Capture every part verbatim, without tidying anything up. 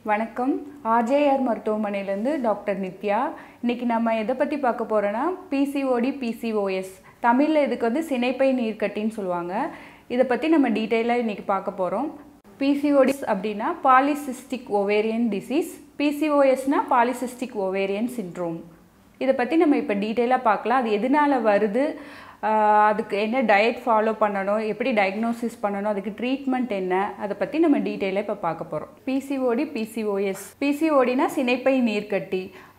வணக்கம். ஆர்ஜேஆர் மருத்துவமனையிலிருந்து டாக்டர் நித்யா. இன்னைக்கு நம்ம எதை பற்றி பார்க்க போகிறோன்னா பிசிஓடி பிசிஓஎஸ், தமிழில் இதுக்கு வந்து சினைப்பை நீர்க்கட்டின்னு சொல்லுவாங்க. இதை பற்றி நம்ம டீட்டெயிலாக இன்றைக்கி பார்க்க போகிறோம். பிசிஓடி அப்படின்னா பாலிசிஸ்டிக் ஓவேரியன் டிசீஸ், பிசிஓஎஸ்னா பாலிசிஸ்டிக் ஓவேரியன் சிண்ட்ரோம். இதை பற்றி நம்ம இப்போ டீட்டெயிலாக பார்க்கலாம். அது எதனால் வருது, அதுக்கு என்ன டயட் ஃபாலோ பண்ணணும், எப்படி டயக்னோசிஸ் பண்ணணும், அதுக்கு ட்ரீட்மெண்ட் என்ன, அதை பற்றி நம்ம டீட்டெயிலாக இப்போ பார்க்க போகிறோம். PCOD PCOS. பிசிஓடினா சினைப்பை நீர்க்கட்டி.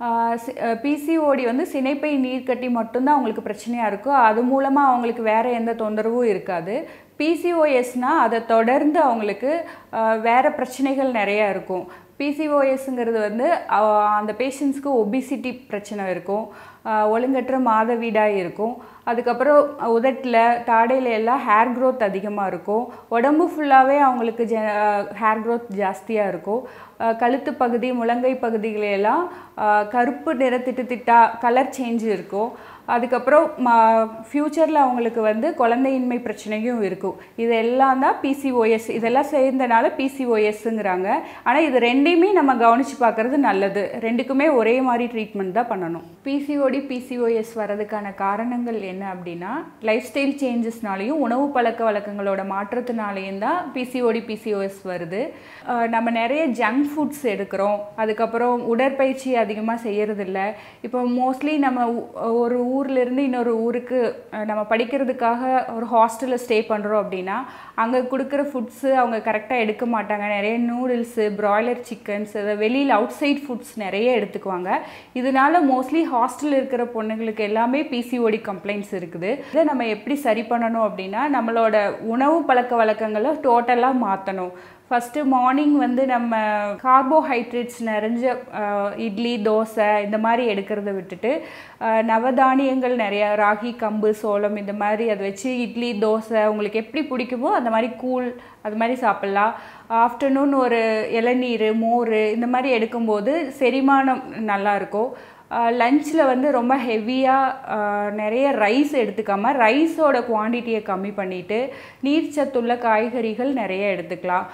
பிசிஓடி வந்து சினைப்பை நீர்க்கட்டி மட்டும்தான் அவங்களுக்கு பிரச்சனையாக இருக்கும். அது மூலமாக அவங்களுக்கு வேறு எந்த தொந்தரவும் இருக்காது. பிசிஓஎஸ்னால் அதை தொடர்ந்து அவங்களுக்கு வேறு பிரச்சனைகள் நிறையா இருக்கும். பிசிஓஎஸ்ங்கிறது வந்து அந்த பேஷண்ட்ஸ்க்கு ஒபிசிட்டி பிரச்சனை இருக்கும், ஒழுங்கற்ற மாதவிடாய் இருக்கும், அதுக்கப்புறம் உதட்டில் தாடையில எல்லாம் ஹேர் க்ரோத் அதிகமாக இருக்கும், உடம்பு ஃபுல்லாகவே அவங்களுக்கு ஜ ஹேர் க்ரோத் ஜாஸ்தியாக இருக்கும், கழுத்து பகுதி முழங்கை பகுதிகளெல்லாம் கருப்பு நிறத்திட்டு திட்டா கலர் சேஞ்ச் இருக்கும், அதுக்கப்புறம் ஃப்யூச்சரில் அவங்களுக்கு வந்து குழந்தையின்மை பிரச்சனையும் இருக்கும். இதெல்லாம் தான் பிசிஓஎஸ். இதெல்லாம் சேர்ந்தனால பிசிஓஎஸ்ங்கிறாங்க. ஆனால் இது ரெண்டையுமே நம்ம கவனித்து பார்க்குறது நல்லது. ரெண்டுக்குமே ஒரே மாதிரி ட்ரீட்மெண்ட் தான் பண்ணணும். பிசிஓடி பிசிஓஎஸ் வர்றதுக்கான காரணங்கள் என்ன அப்படின்னா லைஃப் ஸ்டைல் சேஞ்சஸ்னாலையும் உணவு பழக்க வழக்கங்களோட மாற்றத்தினாலேயும் தான் பிசிஓடி பிசிஓஎஸ் வருது. நம்ம நிறைய ஜங்க் ஃபுட்ஸ் எடுக்கிறோம், அதுக்கப்புறம் உடற்பயிற்சி அதிகமாக செய்யறதில்ல. இப்போ மோஸ்ட்லி நம்ம ஒரு ஊர்லேருந்து இன்னொரு ஊருக்கு நம்ம படிக்கிறதுக்காக ஒரு ஹாஸ்டலில் ஸ்டே பண்ணுறோம் அப்படின்னா அங்கே கொடுக்குற ஃபுட்ஸு அவங்க கரெக்டாக எடுக்க மாட்டாங்க. நிறைய நூடுல்ஸு, ப்ராய்லர் சிக்கன்ஸ், அதை வெளியில் அவுட் சைட் ஃபுட்ஸ் நிறைய எடுத்துக்குவாங்க. இதனால மோஸ்ட்லி ஹாஸ்டலில் இருக்கிற பொண்ணுங்களுக்கு எல்லாமே பிசிஓடி கம்ப்ளைண்ட்ஸ் இருக்குது. இதை நம்ம எப்படி சரி பண்ணணும் அப்படின்னா நம்மளோட உணவு பழக்க வழக்கங்களை டோட்டலாக மாற்றணும். ஃபஸ்ட்டு மார்னிங் வந்து நம்ம கார்போஹைட்ரேட்ஸ் நிறைஞ்ச இட்லி, தோசை இந்த மாதிரி எடுக்கிறத விட்டுட்டு நவதானியங்கள் நிறையா, ராகி, கம்பு, சோளம் இந்த மாதிரி அதை வச்சு இட்லி, தோசை உங்களுக்கு எப்படி பிடிக்குமோ அந்த மாதிரி கூழ் அது மாதிரி சாப்பிட்லாம். ஆஃப்டர்நூன் ஒரு இளநீர், மோர் இந்த மாதிரி எடுக்கும்போது செரிமானம் நல்லாயிருக்கும். லஞ்சில் வந்து ரொம்ப ஹெவியாக நிறைய ரைஸ் எடுத்துக்காமல் ரைஸோட குவான்டிட்டியை கம்மி பண்ணிவிட்டு நீர்ச்சத்துள்ள காய்கறிகள் நிறைய எடுத்துக்கலாம்.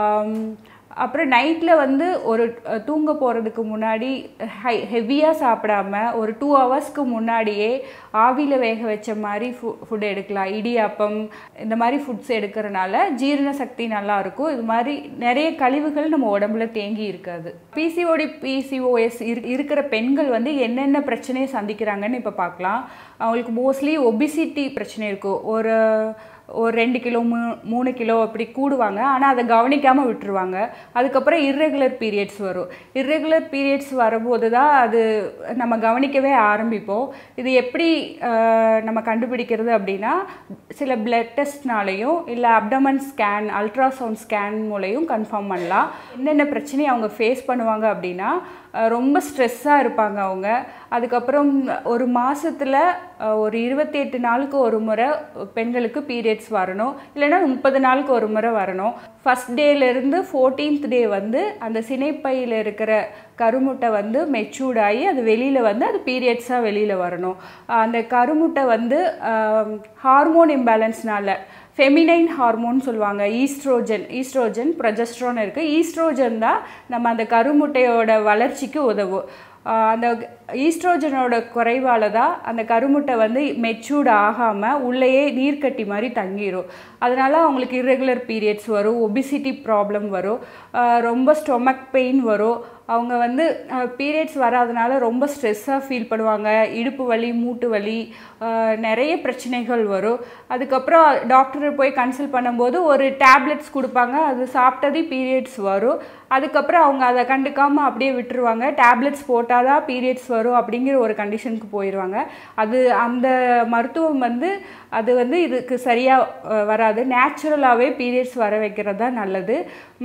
அப்புறம் நைட்டில் வந்து ஒரு தூங்க போகிறதுக்கு முன்னாடி ஹை ஹெவியாக சாப்பிடாம ஒரு டூ ஹவர்ஸ்க்கு முன்னாடியே ஆவியில் வேக வச்ச மாதிரி ஃபு ஃபுட் எடுக்கலாம். இடியாப்பம் இந்த மாதிரி ஃபுட்ஸ் எடுக்கிறனால ஜீரண சக்தி நல்லாயிருக்கும். இது மாதிரி நிறைய கழிவுகள் நம்ம உடம்புல தேங்கி இருக்காது. பிசிஓடி பிசிஓஎஸ் இருக்கிற பெண்கள் வந்து என்னென்ன பிரச்சனையை சந்திக்கிறாங்கன்னு இப்போ பார்க்கலாம். அவங்களுக்கு மோஸ்ட்லி ஒபிசிட்டி பிரச்சனை இருக்கும். ஒரு ஒரு ரெண்டு கிலோ மூ மூணு கிலோ அப்படி கூடுவாங்க, ஆனால் அதை கவனிக்காமல் விட்டுருவாங்க. அதுக்கப்புறம் இர்ரெகுலர் பீரியட்ஸ் வரும். இர்ரெகுலர் பீரியட்ஸ் வரும்போது தான் அது நம்ம கவனிக்கவே ஆரம்பிப்போம். இது எப்படி நம்ம கண்டுபிடிக்கிறது அப்படின்னா சில பிளட் டெஸ்ட்னாலையும் இல்லை அப்டமன் ஸ்கேன், அல்ட்ராசவுண்ட் ஸ்கேன் மூலையும் கன்ஃபார்ம் பண்ணலாம். என்னென்ன பிரச்சனையை அவங்க ஃபேஸ் பண்ணுவாங்க அப்படின்னா ரொம்ப ஸ்ட்ரெஸ்ஸாக இருப்பாங்க அவங்க. அதுக்கப்புறம் ஒரு மாதத்தில் ஒரு இருபத்தி எட்டு நாளுக்கு ஒரு முறை பெண்களுக்கு பீரியட்ஸ் வரணும், இல்லைன்னா முப்பது நாளுக்கு ஒரு முறை வரணும். ஃபஸ்ட் டேலேருந்து ஃபோர்டீன்த் டே வந்து அந்த சினைப்பையில் இருக்கிற கருமுட்டை வந்து மெச்சூர்ட் ஆகி அது வெளியில் வந்து அது பீரியட்ஸாக வெளியில் வரணும். அந்த கருமுட்டை வந்து ஹார்மோன் இம்பேலன்ஸ்னால ஃபெமினைன் ஹார்மோன் சொல்லுவாங்க, ஈஸ்ட்ரோஜன் ஈஸ்ட்ரோஜன் ப்ரொஜெஸ்ட்ரான் இருக்குது. ஈஸ்ட்ரோஜன் தான் நம்ம அந்த கருமுட்டையோட வளர்ச்சிக்கு உதவும். அந்த ஈஸ்ட்ரோஜனோட குறைவால் தான் அந்த கருமுட்டை வந்து மெச்சூர்ட் ஆகாமல் உள்ளேயே நீர்க்கட்டி மாதிரி தங்கிடும். அதனால் அவங்களுக்கு இர்ரெகுலர் பீரியட்ஸ் வரும், ஒபிசிட்டி ப்ராப்ளம் வரும், ரொம்ப ஸ்டொமக் பெயின் வரும். அவங்க வந்து பீரியட்ஸ் வராதனால ரொம்ப ஸ்ட்ரெஸ்ஸாக ஃபீல் பண்ணுவாங்க. இடுப்பு வலி, மூட்டு வலி, நிறைய பிரச்சனைகள் வரும். அதுக்கப்புறம் டாக்டரை போய் கன்சல்ட் பண்ணும்போது ஒரு டேப்லெட்ஸ் கொடுப்பாங்க, அது சாப்பிட்டது பீரியட்ஸ் வரும். அதுக்கப்புறம் அவங்க அதை கண்டுக்காமல் அப்படியே விட்டுருவாங்க. டேப்லெட்ஸ் போட்டால் தான் பீரியட்ஸ் வரும் அப்படிங்கிற ஒரு கண்டிஷனுக்கு போயிடுவாங்க. அது அந்த மருத்துவம் வந்து அது வந்து இதுக்கு சரியாக வராது. நேச்சுரலாகவே பீரியட்ஸ் வர வைக்கிறது தான் நல்லது.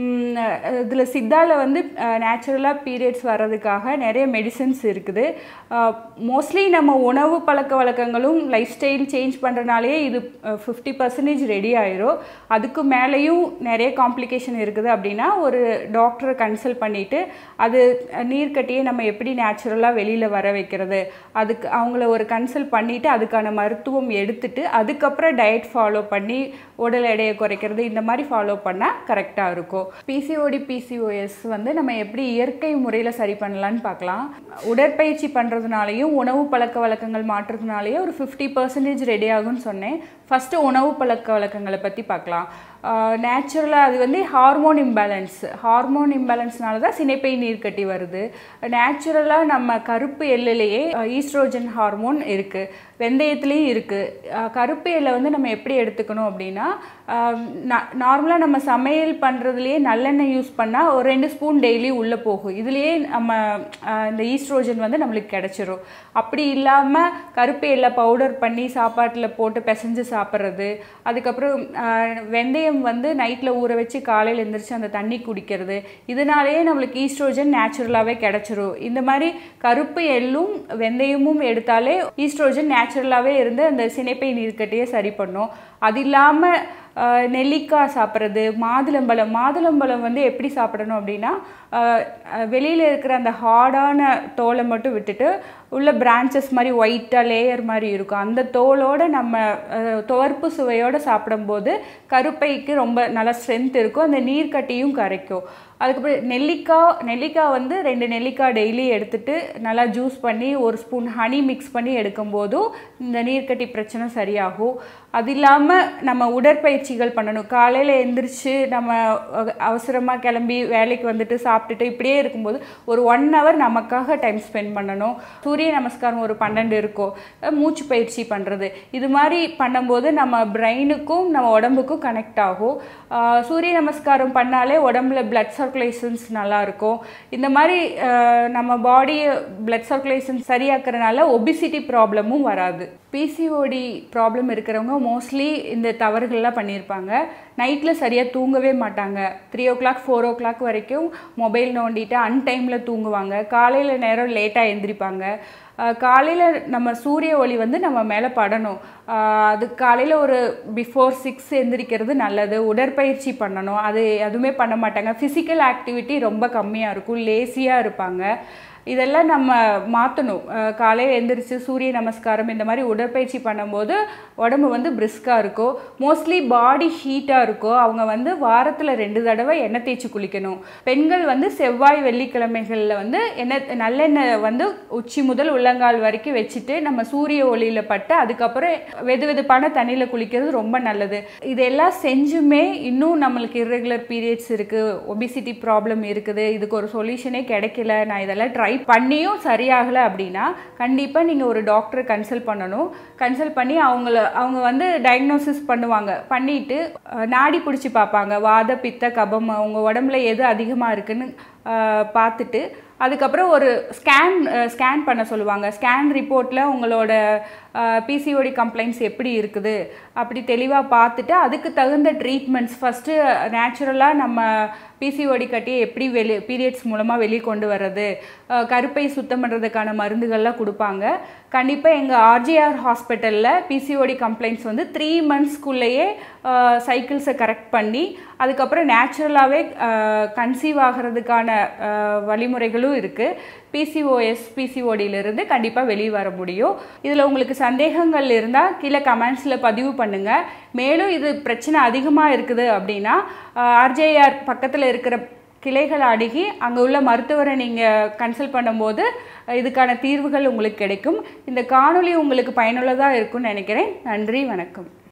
இதில் சித்தாவில் வந்து நேச்சுரலாக பீரியட்ஸ் வர்றதுக்காக நிறைய மெடிசன்ஸ் இருக்குது. மோஸ்ட்லி நம்ம உணவு பழக்க வழக்கங்களும் லைஃப் ஸ்டைல் சேஞ்ச் பண்ணுறனாலே இது ஃபிஃப்டி பர்சன்டேஜ் ரெடி ஆயிரும். அதுக்கு மேலேயும் நிறைய காம்ப்ளிகேஷன் இருக்குது அப்படின்னா ஒரு டாக்டரை கன்சல்ட் பண்ணிவிட்டு அது நீர்க்கட்டியை நம்ம எப்படி நேச்சுரலாக வெளியில் வர வைக்கிறது, அதுக்கு அவங்கள ஒரு கன்சல்ட் பண்ணிவிட்டு அதுக்கான மருத்துவம் எடுத்துட்டு அதுக்கப்புறம் டயட் ஃபாலோ பண்ணி உடல் எடையை குறைக்கிறது, இந்த மாதிரி ஃபாலோ பண்ணால் கரெக்டாக இருக்கும். பிசிஓடி பிசிஓஎஸ் வந்து நம்ம எப்படி இயற்கை முறையில் சரி பண்ணலான்னு பார்க்கலாம். உடற்பயிற்சி பண்ணுறதுனாலையும் உணவு பழக்க வழக்கங்கள் மாற்றுறதுனாலேயே ஒரு ஃபிஃப்டி பர்சன்டேஜ் ரெடி ஆகும்னு சொன்னேன். ஃபஸ்ட்டு உணவு பழக்க வழக்கங்களை பற்றி பார்க்கலாம். நேச்சுரலாக அது வந்து ஹார்மோன் இம்பேலன்ஸ் ஹார்மோன் இம்பேலன்ஸ்னால தான் சினைப்பை நீர் கட்டி வருது. நேச்சுரலாக நம்ம கருப்பு எள்ளுலேயே ஈஸ்ட்ரோஜன் ஹார்மோன் இருக்குது, வெந்தயத்துலேயும் இருக்குது. கருப்பு எள்ளை வந்து நம்ம எப்படி எடுத்துக்கணும் அப்படின்னா, நார்மலாக நம்ம சமையல் பண்ணுறதுலேயே நல்லெண்ணெய் யூஸ் பண்ணால் ஒரு ரெண்டு ஸ்பூன் டெய்லி உள்ளே போகும். இதுலேயே நம்ம இந்த ஈஸ்ட்ரோஜன் வந்து நம்மளுக்கு கிடச்சிரும். அப்படி இல்லாமல் கருப்பு எள்ளை பவுடர் பண்ணி சாப்பாட்டில் போட்டு பிசைஞ்சு சாப்பிட்றது, அதுக்கப்புறம் வெந்தயம் வந்து நைட்டில் ஊற வச்சு காலையில் எழுந்திரிச்சு அந்த தண்ணி குடிக்கிறது, இதனாலேயே நம்மளுக்கு ஈஸ்ட்ரோஜன் நேச்சுரலாகவே கிடச்சிரும். இந்த மாதிரி கருப்பு எள்ளும் வெந்தயமும் எடுத்தாலே ஈஸ்ட்ரோஜன் நேச்சுரலாகவே இருந்து அந்த சினைப்பை நீர்க்கட்டியை சரி பண்ணும். அது இல்லாமல் நெல்லிக்காய் சாப்பிட்றது, மாதுளம்பழம் மாதுளம்பழம் வந்து எப்படி சாப்பிடணும் அப்படின்னா, வெளியில் இருக்கிற அந்த ஹார்டான தோலை மட்டும் விட்டுட்டு உள்ள பிரான்ச்சஸ் மாதிரி ஒயிட்டாக லேயர் மாதிரி இருக்கும், அந்த தோலோடு நம்ம துவர்ப்பு சுவையோடு சாப்பிடும்போது கருப்பைக்கு ரொம்ப நல்லா ஸ்ட்ரென்த் இருக்கும், அந்த நீர்க்கட்டியும் கரைக்கும். அதுக்கப்புறம் நெல்லிக்காய் நெல்லிக்காய் வந்து ரெண்டு நெல்லிக்காய் டெய்லி எடுத்துகிட்டு நல்லா ஜூஸ் பண்ணி ஒரு ஸ்பூன் ஹனி மிக்ஸ் பண்ணி எடுக்கும்போதும் இந்த நீர்க்கட்டி பிரச்சனை சரியாகும். அது இல்லாமல் நம்ம உடற்பயிற்சிகள் பண்ணணும். காலையில் எழுந்திரிச்சு நம்ம அவசரமாக கிளம்பி வேலைக்கு வந்துட்டு சாப்பிட்டுட்டு இப்படியே இருக்கும்போது ஒரு ஒன் ஹவர் நமக்காக டைம் ஸ்பெண்ட் பண்ணணும். சூரிய நமஸ்காரம் ஒரு பன்னெண்டு இருக்கும், மூச்சு பயிற்சி பண்ணுறது, இது மாதிரி பண்ணும்போது நம்ம பிரெயினுக்கும் நம்ம உடம்புக்கும் கனெக்ட் ஆகும். சூரிய நமஸ்காரம் பண்ணாலே உடம்புல பிளட் சர்க்குலேஷன்ஸ் நல்லாயிருக்கும். இந்த மாதிரி நம்ம பாடி பிளட் சர்க்குலேஷன் சரியாக்குறதுனால ஒபிசிட்டி ப்ராப்ளமும் வராது. பிசிஓடி ப்ராப்ளம் இருக்கிறவங்க மோஸ்ட்லி இந்த தவறுகள்லாம் பண்ணியிருப்பாங்க. நைட்டில் சரியாக தூங்கவே மாட்டாங்க. Three o'clock four o'clock வரைக்கும் மொபைல் நோண்டிட்டு அன்டைமில் தூங்குவாங்க. காலையில் நேரம் லேட்டாக எழுந்திரிப்பாங்க. காலையில் நம்ம சூரிய ஒளி வந்து நம்ம மேலே படணும். அது காலையில் ஒரு பிஃபோர் சிக்ஸ் எழுந்திரிக்கிறது நல்லது. உடற்பயிற்சி பண்ணணும், அது எதுவுமே பண்ண மாட்டாங்க. ஃபிசிக்கல் ஆக்டிவிட்டி ரொம்ப கம்மியாக இருக்கும், லேசியாக இருப்பாங்க. இதெல்லாம் நம்ம மாற்றணும். காலையில் எழுந்திரிச்சு சூரிய நமஸ்காரம் இந்த மாதிரி உடற்பயிற்சி பண்ணும்போது உடம்பு வந்து பிரிஸ்காக இருக்கும். மோஸ்ட்லி பாடி ஹீட்டாக இருக்கும். அவங்க வந்து வாரத்தில் ரெண்டு தடவை எண்ணெய் தேய்ச்சி குளிக்கணும். பெண்கள் வந்து செவ்வாய் வெள்ளிக்கிழமைகளில் வந்து எண்ணெய் நல்லெண்ணெய் வந்து உச்சி முதல் உள்ளங்கால் வரைக்கும் வச்சுட்டு நம்ம சூரிய ஒளியில் பட்டு அதுக்கப்புறம் வெது வெதுப்பான தண்ணியில் குளிக்கிறது ரொம்ப நல்லது. இதெல்லாம் செஞ்சுமே இன்னும் நம்மளுக்கு இர்ரெகுலர் பீரியட்ஸ் இருக்குது, ஒபிசிட்டி ப்ராப்ளம் இருக்குது, இதுக்கு ஒரு சொல்யூஷனே கிடைக்கல, நான் இதெல்லாம் ட்ரை பண்ணியும் சரியாகலை அப்படின்னா கண்டிப்பாக நீங்கள் ஒரு டாக்டரை கன்சல்ட் பண்ணணும். கன்சல்ட் பண்ணி அவங்கள அவங்க வந்து டயக்னோசிஸ் பண்ணுவாங்க. பண்ணிவிட்டு நாடி பிடிச்சி பார்ப்பாங்க. வாத பித்த கபம் அவங்க உடம்புல எது அதிகமாக இருக்குன்னு பார்த்துட்டு அதுக்கப்புறம் ஒரு ஸ்கேன் ஸ்கேன் பண்ண சொல்லுவாங்க. ஸ்கேன் ரிப்போர்ட்டில் உங்களோட பிசிஓடி கம்ப்ளைண்ட்ஸ் எப்படி இருக்குது அப்படி தெளிவாக பார்த்துட்டு அதுக்கு தகுந்த ட்ரீட்மெண்ட்ஸ் ஃபஸ்ட்டு நேச்சுரலாக நம்ம பிசிஓடி கட்டியை எப்படி வெளி பீரியட்ஸ் மூலமாக வெளியே கொண்டு வர்றது, கருப்பை சுத்தம் பண்ணுறதுக்கான மருந்துகள்லாம் கொடுப்பாங்க. கண்டிப்பாக எங்கள் ஆர்ஜேஆர் ஹாஸ்பிட்டலில் பிசிஓடி கம்ப்ளைண்ட்ஸ் வந்து த்ரீ மந்த்ஸ்க்குள்ளேயே சைக்கிள்ஸை கரெக்ட் பண்ணி அதுக்கப்புறம் நேச்சுரலாகவே கன்சீவ் ஆகிறதுக்கான வழிமுறைகளும் இருக்குது. பிசிஓஎஸ் பிசிஓடியிலிருந்து கண்டிப்பாக வெளியே வர முடியும். இதில் உங்களுக்கு சந்தேகங்கள் இருந்தால் கீழே கமெண்ட்ஸில் பதிவு பண்ணுங்கள். மேலும் இது பிரச்சனை அதிகமாக இருக்குது அப்படின்னா ஆர்ஜேஆர் பக்கத்தில் இருக்கிற கிளைகளை அணுகி அங்கே உள்ள மருத்துவரை நீங்கள் கன்சல்ட் பண்ணும்போது இதுக்கான தீர்வுகள் உங்களுக்கு கிடைக்கும். இந்த காணொளி உங்களுக்கு பயனுள்ளதாக இருக்கும்னு நினைக்கிறேன். நன்றி, வணக்கம்.